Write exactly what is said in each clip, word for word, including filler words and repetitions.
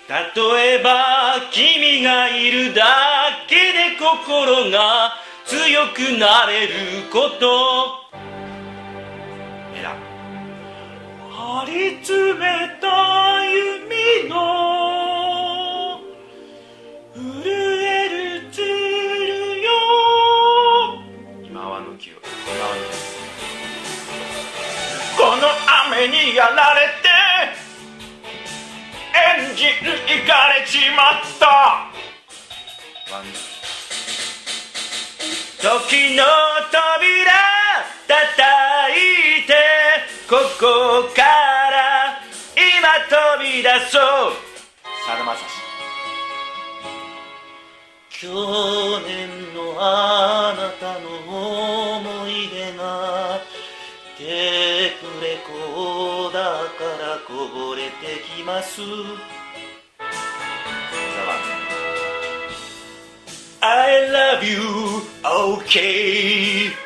例えば君がいるだけで心が強くなれることえら張り詰めた弓の震える鶴よ今はの木を今はの木この雨にやられてエンジンいかれちまった時の扉叩いてここから今飛び出そうさだまさし去年のあなたの思い出がテープレコーダーからこぼれてきます I love you, okay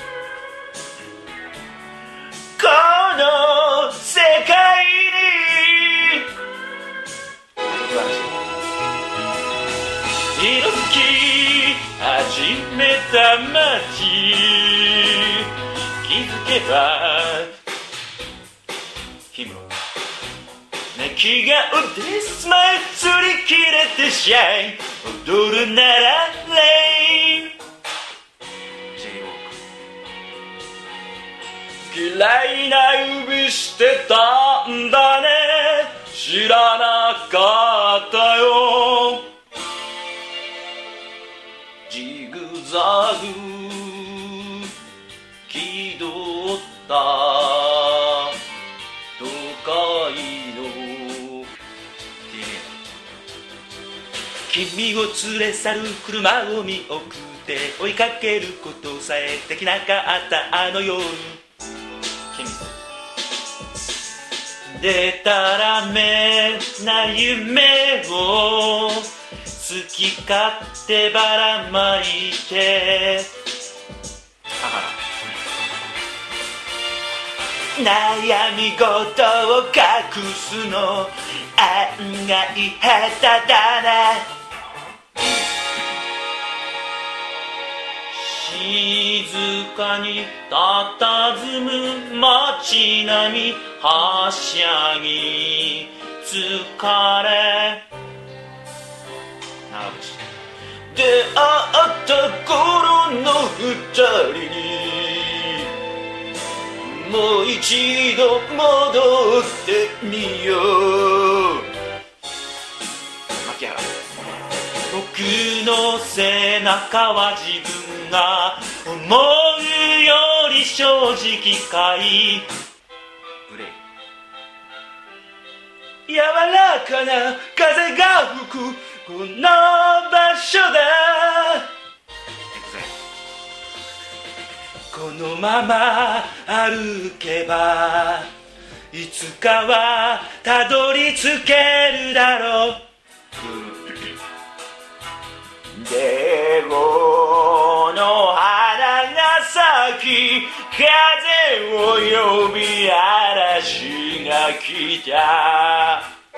この世界に色づき始めた街気づけば氷室泣き顔でスマイル擦り切れてシャイ踊るならレイン嫌いな指してたんだね知らなかったよジグザグ気取った都会の君を連れ去る車を見送って追いかけることさえできなかったあの夜でたらめな夢を好き勝手ばらまいて悩み事を隠すの案外下手だな静かに佇む街並みはしゃぎ疲れ出会った頃の二人にもう一度戻ってみよう牧原僕の背中は自分が思うより正直かい柔らかな風が吹くこの場所だこのまま歩けばいつかはたどり着けるだろうでこの花が咲き風を呼び嵐が来た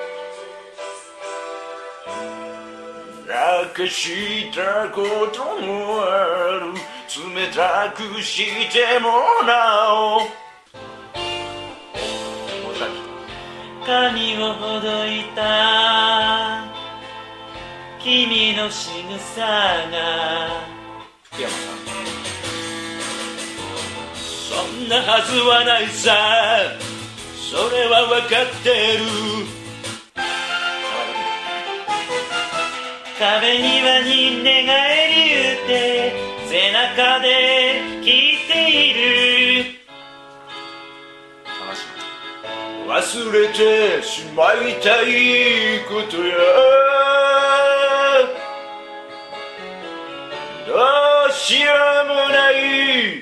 泣かしたこともある冷たくしてもらおう髪をほどいた君の仕草が福山さんそんなはずはないさそれは分かってる壁際に寝返り打って背中で聞いている忘れてしまいたいことやどうしようもない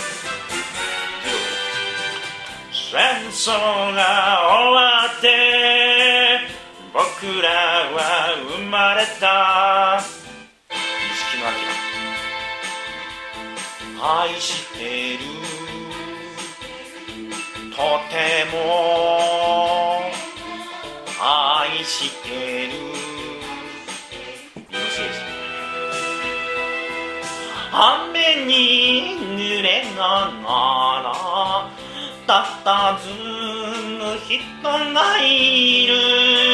戦争が終わって僕らは生まれた錦野旦愛してるとても愛してるミノシエジ雨に濡れながらたたずむ人がいる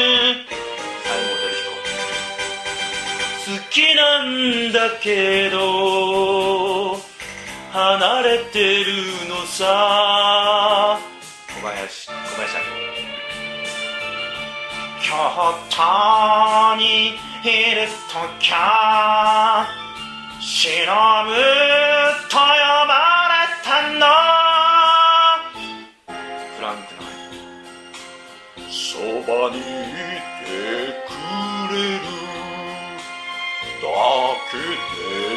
好きなんだけど離れてるのさ小林小林明京都にいるときゃ忍と呼ばれたのフランクなそばにいてくれるだけで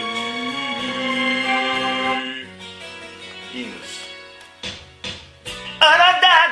いいイングリッシュあなた